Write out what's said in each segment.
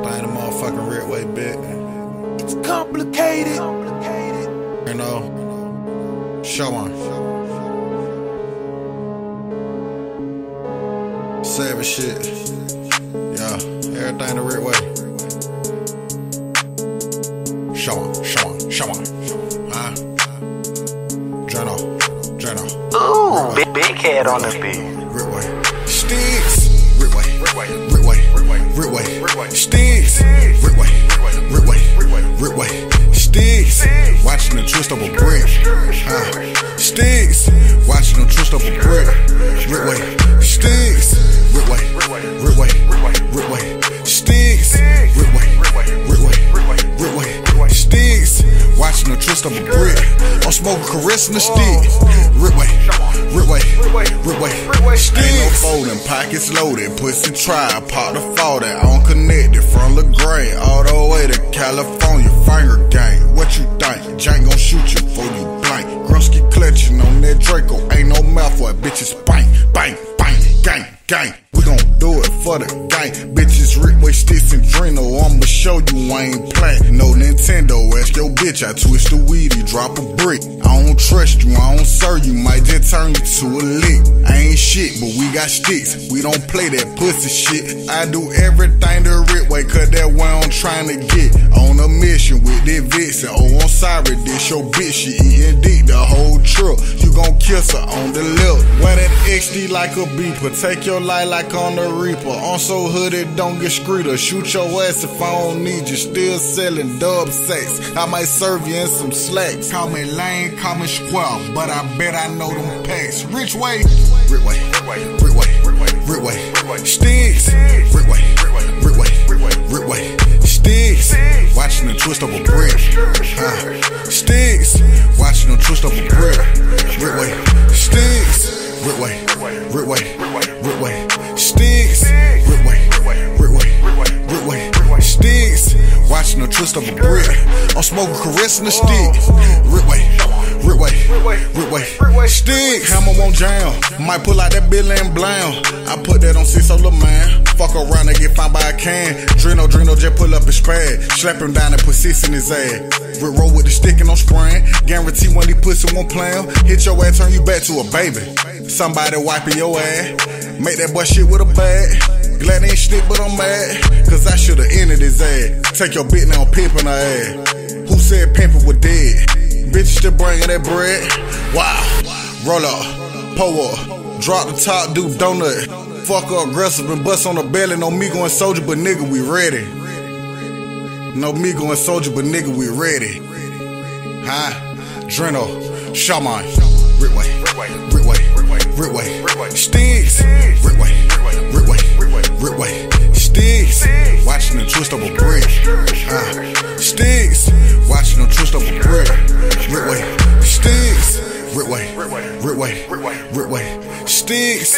Everything the motherfucking Redway bit. It's complicated. You know, show on. Savage shit. Yeah, everything the Redway. Show on. Huh? Drano. Ooh, big head on the beat. Redway. Sticks. Redway. Sticks. Redway. Sticks. Watching the twist of a brick. Sticks. Watching them twist of a brick. Redway. Sticks. Redway. Sticks. Redway. Sticks. Watching them twist of a brick. I'm smoking, caressing the stick. Redway. Sticks. Ain't no folding, pockets loaded, pussy tried, pop the fault that on connected from LaGrange all the way to California. Finger gang, what you think? Jank gon' shoot you before you blank. Grusky clutching on that Draco, ain't no mouth for it, bitches bang, gang. We gon' do it for the gang. Bitches Redway, Sticks, and Drano. I'ma show you I ain't playing. No Nintendo, ask your bitch, I twist the weedy, drop a brick. I don't trust you, I don't serve you, might just turn you to a lick. I ain't shit, but we got sticks. We don't play that pussy shit. I do everything the Redway, cause that way I'm trying to get. On a mission with that Vixen. Oh, I'm sorry, this your bitch, she eating dick the whole trip. You gon' kiss her on the lip. Wear that XD like a beeper, take your life like on the Reaper. I'm so hooded, don't get screwed or shoot your ass if I don't need you. Still selling dub sex, I might serve you in some slacks. Call me lame, call me square, but I bet I know them packs. Redway, Sticks, Redway, Sticks. Watching the twist of a brick. Sticks. Watching them twist of a brick. Redway, Sticks. Redway, Sticks. Redway, Sticks. Watching the twist of a brick. I'm smoking, caressing the stick. Redway, Sticks. Hammer won't jam. Might pull out that bill and blam. I put that on 6 little man. Fuck around and get found by a can. Drano just pull up his pad. Slap him down and put 6 in his ass. Rick roll with the stick and I'm spraying. Guarantee when he pussy won't play him. Hit your ass, turn you back to a baby. Somebody wiping your ass. Make that boy shit with a bag. Glad ain't shit, but I'm mad. Cause I should've ended his ass. Take your bitch now, pimpin' her ass. Who said pimpin' was dead? Bitch still bringing that bread. Wow. Roll up, pull up, drop the top, do donut. Fuck up aggressive and bust on the belly. No me going soldier, but nigga, we ready. No me going soldier, but nigga, we ready. Huh? Drano, Shaman, Redway, Sticks, Redway, Sticks. Watching the twist of a brick. Sticks. Watching them twist of a brick. Redway, Sticks. Redway, Sticks.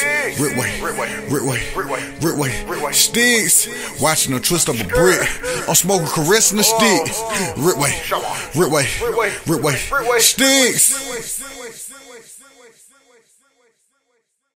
Redway, Sticks. Watching them twist of a brick. I'm smoking, caressing the stick. Redway, Sticks.